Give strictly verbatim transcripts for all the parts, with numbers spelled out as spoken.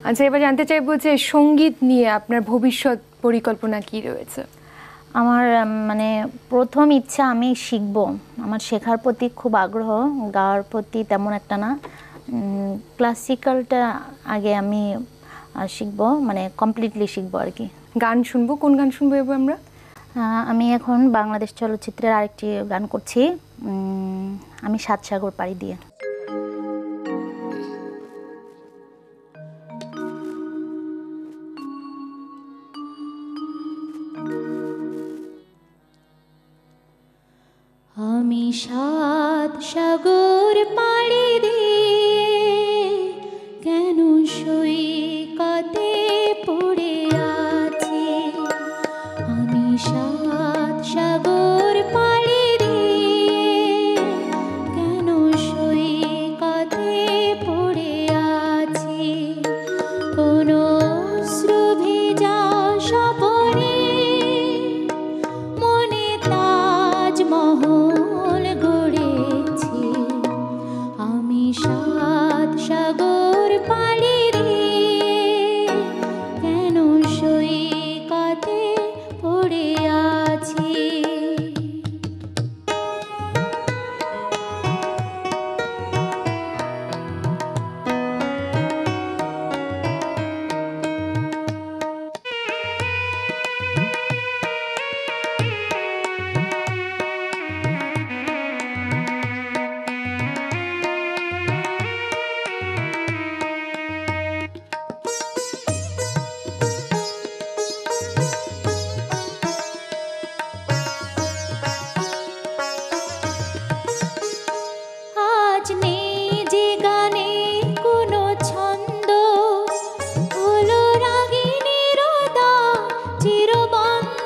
আচ্ছা, এবার জানতে চাইবো যে সঙ্গীত নিয়ে আপনার ভবিষ্যৎ পরিকল্পনা কি রয়েছে? আমার মানে প্রথম ইচ্ছা আমি শিখব, আমার শেখার প্রতি খুব আগ্রহ, গাওয়ার প্রতি তেমন একটা না। ক্লাসিক্যালটা আগে আমি শিখব, মানে কমপ্লিটলি শিখব আর কি। গান শুনবো, কোন গান শুনবো এবার আমরা? আমি এখন বাংলাদেশ চলচ্চিত্রের আরেকটি গান করছি, আমি সাত সাগর পাড়ি দিয়ে। আমি সাত সাগর পাড়ি দিয়ে কেন সৈকতে পড়ে আছি, আমি সাত সাগর পাড়ি দিয়ে কেন সৈকতে পড়ে আছি, কোনো অশ্রু ভেজা স্বপনে মনে তাজমহল গড়েছি, আমি সাত সাগর পাড়ি দিয়ে কেন সৈকতে পড়ে আছি। আজ নেই যে গানে কোনো ছন্দ, হলো রাগিনীর দা চিরবন্ধ,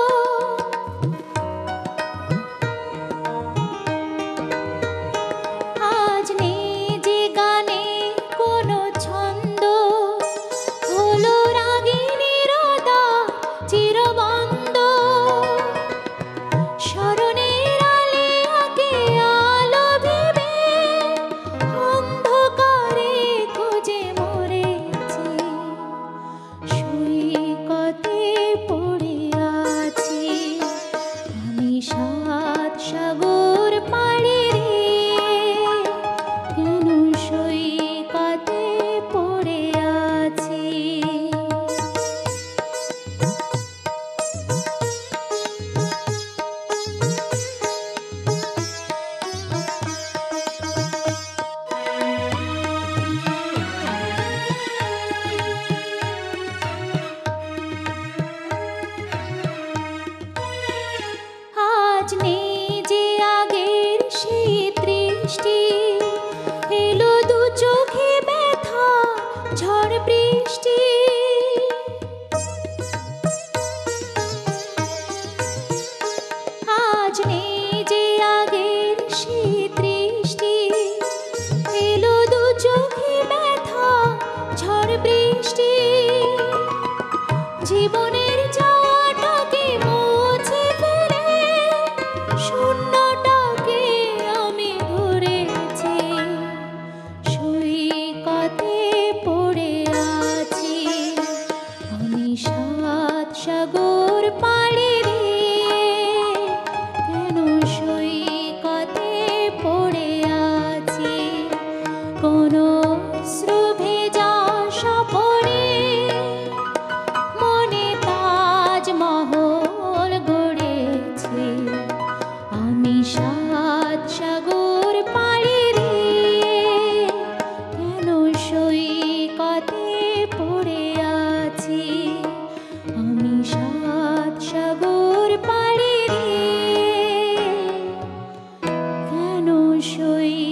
আজ নেই যে গানে কোনো ছন্দ, হলো রাগিনীর দা চিরবন্ধ, স্মরণের আলে আগে আলো ভেবে অন্ধকারে খুঁজে মরেছি, সৈকতে পড়ে আছি, আমি সাত সাগর পাড়ি দিয়ে কেন সৈকতে পড়ে আছি। আজ নেই যে আগের সেই দৃষ্টি, এলো দু চোখে ব্যথা ঝড় বৃষ্টি, আজ নেই যে আগের সেই দৃষ্টি, এলো দু চোখে ব্যথা ঝড় বৃষ্টি, জীবনের যাওয়াটাকে মুছে ফেলে শূন্যটাকে আমি ধরেছি, সৈকতে পড়ে আছি, আমি সাত সাগর পাড়ি দিয়ে কেন সৈকতে পড়ে আছি, কোনো অশ্রু ভেজা স্বপনে মনে তাজমহল গড়েছি, আমি সাত সাগর পাড়ি দিয়ে কেন সৈকতে পড়ে আছি, আমি সাত সাগর পাড়ি দিয়ে কেন সৈ